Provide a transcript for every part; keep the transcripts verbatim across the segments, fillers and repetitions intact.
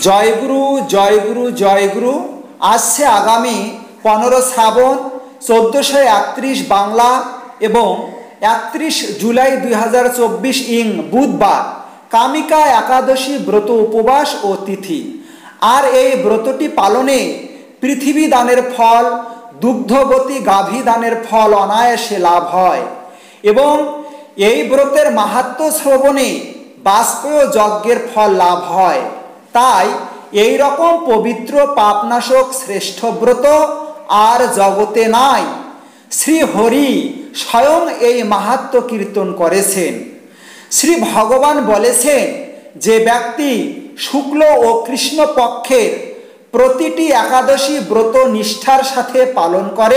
জয়গুরু জয়গুরু জয়গুরু। আসছে আগামী পনেরো শ্রাবণ চোদ্দোশো একত্রিশ বাংলা এবং একত্রিশ জুলাই দুই হাজার চব্বিশ ইং বুধবার কামিকা একাদশী ব্রত উপবাস ও তিথি। আর এই ব্রতটি পালনে পৃথিবী দানের ফল, দুগ্ধবতী গাভী দানের ফল অনায়াসে লাভ হয় এবং এই ব্রতের মাহাত্ম্য শ্রবণে বাষ্পেয় যজ্ঞের ফল লাভ হয়। তাই এই রকম পবিত্র পাপনাশক শ্রেষ্ঠ ব্রত আর জগতে নাই। শ্রী হরি স্বয়ং এই মাহাত্ম্য কীর্তন করেছেন। শ্রী ভগবান বলেছেন, যে ব্যক্তি শুক্ল ও কৃষ্ণ পক্ষের প্রতিটি একাদশী ব্রত নিষ্ঠার সাথে পালন করে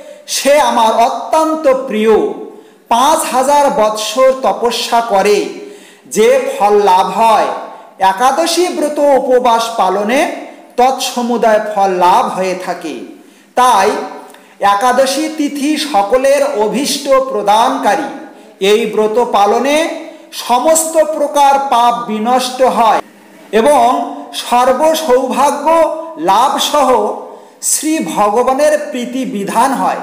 সে আমার অত্যন্ত প্রিয়। পাঁচ হাজার বৎসর তপস্যা করে যে ফল লাভ হয়, একাদশী ব্রত উপবাস পালনে তৎসমুদায় ফল লাভ হয়ে থাকে। তাই একাদশী তিথি সকলের অভীষ্ট প্রদানকারী। এই ব্রত পালনে সমস্ত প্রকার পাপ বিনষ্ট হয় এবং সর্ব সৌভাগ্য লাভ সহ শ্রী ভগবানের প্রীতি বিধান হয়।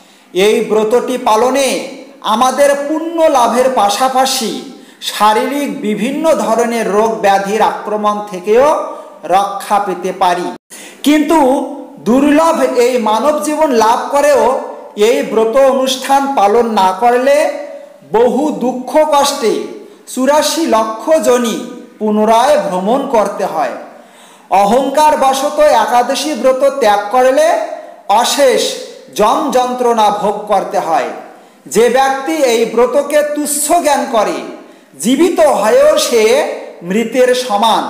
এই ব্রতটি পালনে আমাদের পুণ্য লাভের পাশাপাশি শারীরিক বিভিন্ন ধরনের রোগ ব্যাধির আক্রমণ থেকেও রক্ষা পেতে পারি। কিন্তু দুর্লভ এই মানব জীবন লাভ করেও এই ব্রত অনুষ্ঠান পালন না করলে বহু দুঃখ কষ্টে চুরাশি লক্ষ জনই পুনরায় ভ্রমণ করতে হয়। অহংকার বশত একাদশী ব্রত ত্যাগ করলে অশেষ যম যন্ত্রণা ভোগ করতে হয়। যে ব্যক্তি এই ব্রতকে তুচ্ছ জ্ঞান করে জীবিত হয়েও সে মৃতের সমান।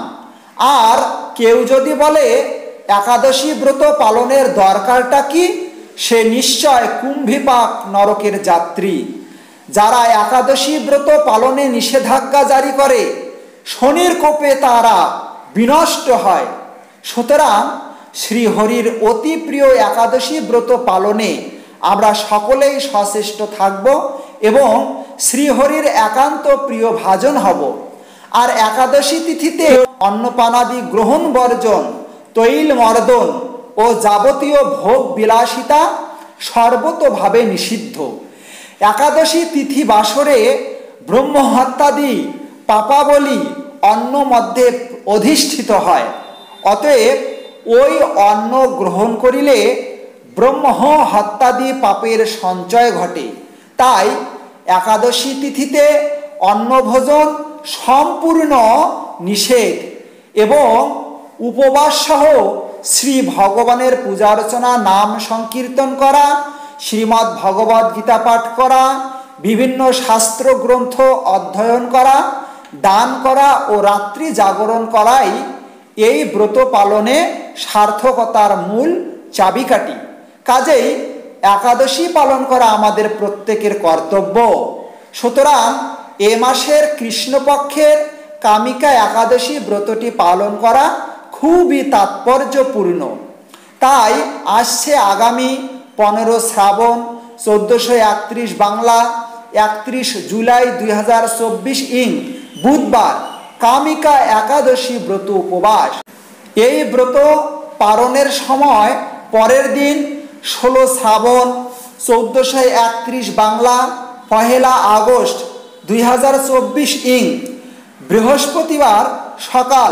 আর কেউ যদি বলে একাদশী ব্রত পালনের দরকারটা কি, সে নিশ্চয় কুম্ভীপাক নরকের যাত্রী। যারা একাদশী ব্রত পালনে নিষেধাজ্ঞা জারি করে শনির কোপে তারা বিনষ্ট হয়। সুতরাং শ্রীহরির অতি প্রিয় একাদশী ব্রত পালনে আমরা সকলেই সচেষ্ট থাকব এবং শ্রীহরির একান্ত প্রিয় ভাজন হব। আর একাদশী তিথিতে অন্নপানাদি গ্রহণ বর্জন, তৈল মর্দন ও যাবতীয় ভোগ বিলাসিতা সর্বতোভাবে নিষিদ্ধ। একাদশী তিথি বাসরে ব্রহ্মহত্যাদি পাপাবলী অন্ন মধ্যে অধিষ্ঠিত হয়। অতএব ওই অন্ন গ্রহণ করিলে ব্রহ্ম হত্যাদি পাপের সঞ্চয় ঘটে। তাই একাদশী তিথিতে অন্নভোজন সম্পূর্ণ নিষেধ এবং উপবাস সহ শ্রী ভগবানের পূজার্চনা, নাম সংকীর্তন করা, শ্রীমদ্ ভগবদ্ গীতা পাঠ করা, বিভিন্ন শাস্ত্র গ্রন্থ অধ্যয়ন করা, দান করা ও রাত্রি জাগরণ করাই এই ব্রত পালনে সার্থকতার মূল চাবিকাঠি। কাজেই একাদশী পালন করা আমাদের প্রত্যেকের কর্তব্য। সুতরাং এ মাসের কৃষ্ণপক্ষের কামিকা একাদশী ব্রতটি পালন করা খুবই তাৎপর্যপূর্ণ। তাই আসছে আগামী পনেরো শ্রাবণ চোদ্দোশো একত্রিশ বাংলা একত্রিশ জুলাই দুই হাজার চব্বিশ ইং বুধবার কামিকা একাদশী ব্রত উপবাস। এই ব্রত পালনের সময় পরের দিন ষোলো শ্রাবণ চৌদ্দশো একত্রিশ বাংলা পহেলা আগস্ট দুই হাজার চব্বিশ ইং বৃহস্পতিবার সকাল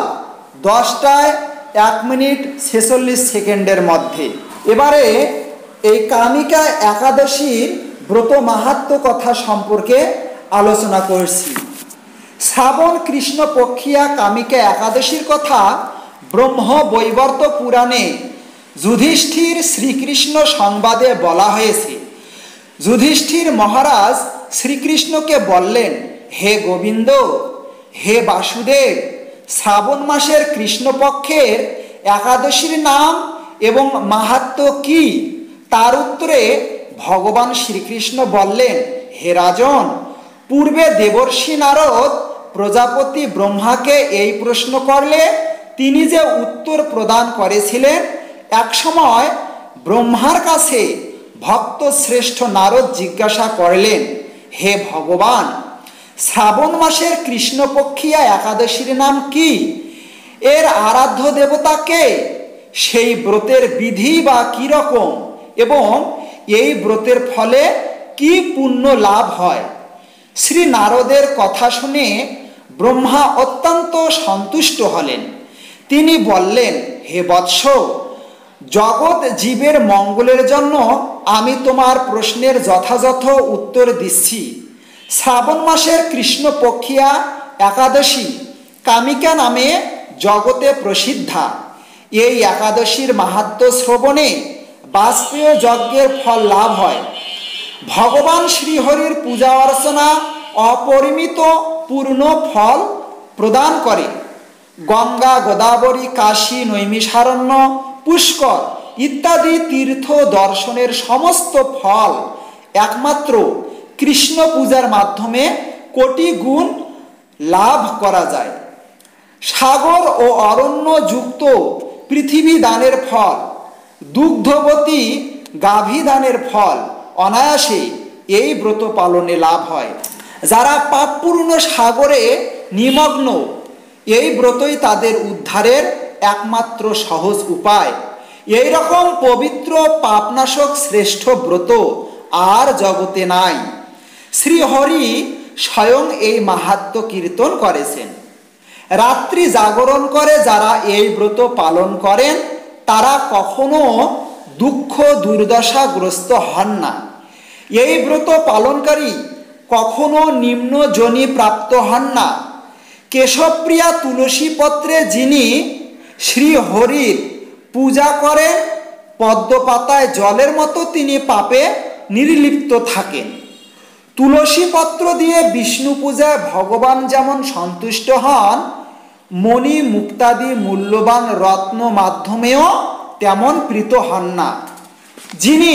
দশটায় এক মিনিট ছেচল্লিশ সেকেন্ডের মধ্যে। এবারে এই কামিকা একাদশীর ব্রত মাহাত্ম্য কথা সম্পর্কে আলোচনা করছি। শ্রাবণ কৃষ্ণ পক্ষিয়া কামিকা একাদশীর কথা ব্রহ্ম বৈবর্ত পুরাণে যুধিষ্ঠির শ্রীকৃষ্ণ সংবাদে বলা হয়েছে। যুধিষ্ঠির মহারাজ শ্রীকৃষ্ণকে বললেন, হে গোবিন্দ, হে বাসুদেব, শ্রাবণ মাসের কৃষ্ণপক্ষের একাদশীর নাম এবং মাহাত্ম্য কি? তার উত্তরে ভগবান শ্রীকৃষ্ণ বললেন, হে রাজন, পূর্বে দেবর্ষি নারদ প্রজাপতি ব্রহ্মাকে এই প্রশ্ন করলে তিনি যে উত্তর প্রদান করেছিলেন, একসময় ব্রহ্মার কাছে ভক্ত শ্রেষ্ঠ নারদ জিজ্ঞাসা করলেন, হে ভগবান, শ্রাবণ মাসের কৃষ্ণপক্ষিয়া একাদশীর নাম কি এর আরাধ্য দেবতা কে, সেই ব্রতের বিধি বা কী রকম, এবং এই ব্রতের ফলে কি পুণ্য লাভ হয়। শ্রী নারদের কথা শুনে ব্রহ্মা অত্যন্ত সন্তুষ্ট হলেন। তিনি বললেন, হে বৎস, জগৎ জীবের মঙ্গলের জন্য আমি তোমার প্রশ্নের যথাযথ উত্তর দিচ্ছি। শ্রাবণ মাসের কৃষ্ণপক্ষিয়া একাদশী কামিকা নামে জগতে প্রসিদ্ধা। এই একাদশীর মাহাত্ম্য শ্রবণে বাজপেয় যজ্ঞের ফল লাভ হয়। ভগবান শ্রীহরির পূজা অর্চনা অপরিমিত পূর্ণ ফল প্রদান করে। গঙ্গা, গোদাবরী, কাশী, নৈমিষারণ্য, পুষ্কর ইত্যাদি তীর্থ দর্শনের সমস্ত ফল একমাত্র কৃষ্ণ পূজার মাধ্যমে কোটি গুণ লাভ করা যায়। সাগর ও অরণ্য যুক্ত পৃথিবী দানের ফল, দুগ্ধবতী গাভী দানের ফল অনায়াসে এই ব্রত পালনে লাভ হয়। যারা পাপপূর্ণ সাগরে নিমগ্ন, এই ব্রতই তাদের উদ্ধারের একমাত্র সহজ উপায়। এই রকম পবিত্র পাপনাশক শ্রেষ্ঠ ব্রত আর জগতে নাই। শ্রীহরি স্বয়ং এই মাহাত্ম্য কীর্তন করেছেন। রাত্রি জাগরণ করে যারা এই ব্রত পালন করেন তারা কখনো দুঃখ দুর্দশাগ্রস্ত হন না। এই ব্রত পালনকারী কখনো নিম্ন যোনি প্রাপ্ত হন না। কেশবপ্রিয়া তুলসী পত্রে যিনি শ্রীহরির পূজা করেন, পদ্মপাতায় জলের মতো তিনি পাপে নির্লিপ্ত থাকেন। তুলসী পত্র দিয়ে বিষ্ণু পূজায় ভগবান যেমন সন্তুষ্ট হন, মণি মুক্তাদি মূল্যবান রত্ন মাধ্যমেও তেমন প্রীত হন না। যিনি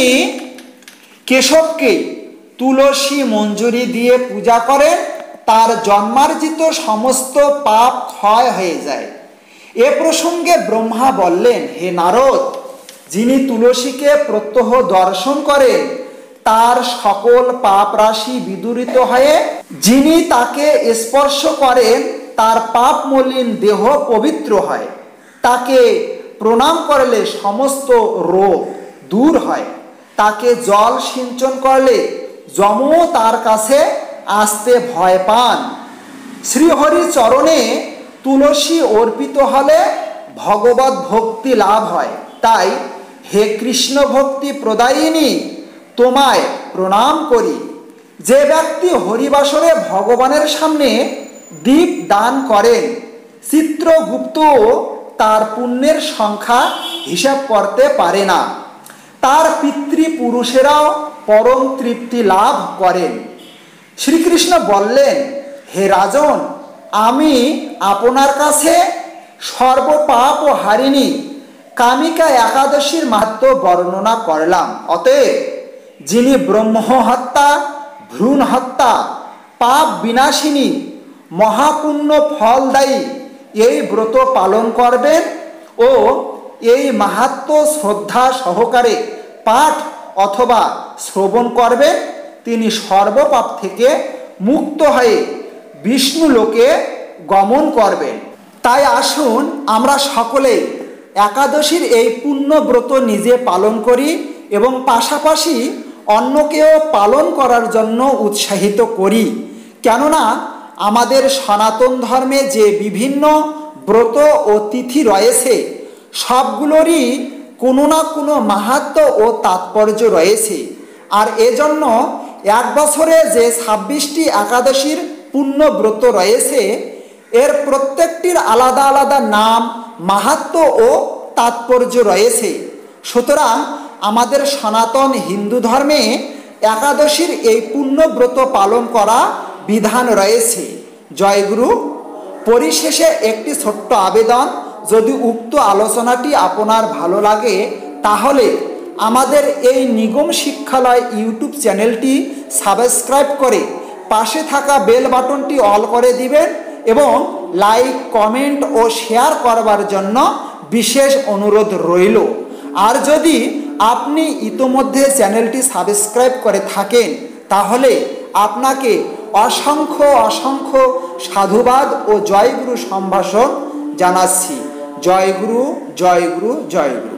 কেশবকে তুলসী মঞ্জুরি দিয়ে পূজা করেন তার জন্মার্জিত সমস্ত পাপ ক্ষয় হয়ে যায়। এ প্রসঙ্গে ব্রহ্মা বললেন, হে নারদ, যিনি তুলসীকে প্রত্যহ দর্শন করেন তার সকল পাপ রাশি বিদূরিত হয়ে, যিনি তাকে স্পর্শ করেন তার পাপ মলিন দেহ পবিত্র হয়, তাকে প্রণাম করলে সমস্ত রোগ দূর হয়, তাকে জল সিঞ্চন করলে যমও তার কাছে আসতে ভয় পান। শ্রীহরি চরণে তুলসী অর্পিত হলে ভগবত ভক্তি লাভ হয়। তাই হে কৃষ্ণ ভক্তি প্রদায়িনী, তোমায় প্রণাম করি। যে ব্যক্তি হরিবাসরে ভগবানের সামনে দীপ দান করেন, চিত্রগুপ্ত তার পুণ্যের সংখ্যা হিসাব করতে পারে না। তার পিতৃপুরুষেরাও পরম তৃপ্তি লাভ করেন। শ্রীকৃষ্ণ বললেন, হে রাজন, আমি আপনার কাছে সর্বপাপ ও হারিণী কামিকা একাদশীর মাহাত্ম্য বর্ণনা করলাম। অতএব যিনি ব্রহ্ম হত্যা, ভ্রূণ হত্যা, পাপ বিনাশিনী, মহাপুণ্য ফলদায়ী এই ব্রত পালন করবেন ও এই মাহাত্ম্য শ্রদ্ধা সহকারে পাঠ অথবা শ্রবণ করবেন, তিনি সর্বপাপ থেকে মুক্ত হয়ে বিষ্ণু লোকে গমন করবেন। তাই আসুন আমরা সকলে একাদশীর এই পুণ্য ব্রত নিজে পালন করি এবং পাশাপাশি অন্যকেও পালন করার জন্য উৎসাহিত করি। কেননা আমাদের সনাতন ধর্মে যে বিভিন্ন ব্রত ও তিথি রয়েছে সবগুলোরই কোনো না কোনো মাহাত্ম্য ও তাৎপর্য রয়েছে। আর এজন্য এক বছরে যে ছাব্বিশটি একাদশীর পুণ্য ব্রত রয়েছে এর প্রত্যেকটির আলাদা আলাদা নাম, মাহাত্ম্য ও তাৎপর্য রয়েছে। সুতরাং আমাদের সনাতন হিন্দু ধর্মে একাদশীর এই পুণ্য ব্রত পালন করা বিধান রয়েছে। জয়গুরু। পরিশেষে একটি ছোট্ট আবেদন, যদি উক্ত আলোচনাটি আপনার ভালো লাগে তাহলে আমাদের এই নিগম শিক্ষালয় ইউটিউব চ্যানেলটি সাবস্ক্রাইব করে পাশে থাকা বেল বাটনটি অল করে দিবেন এবং লাইক, কমেন্ট ও শেয়ার করবার জন্য বিশেষ অনুরোধ রইল। আর যদি আপনি ইতোমধ্যে চ্যানেলটি সাবস্ক্রাইব করে থাকেন তাহলে আপনাকে অসংখ্য অসংখ্য সাধুবাদ ও জয়গুরু সম্ভাষণ জানাচ্ছি। জয় গুরু, জয় গুরু, জয় গুরু।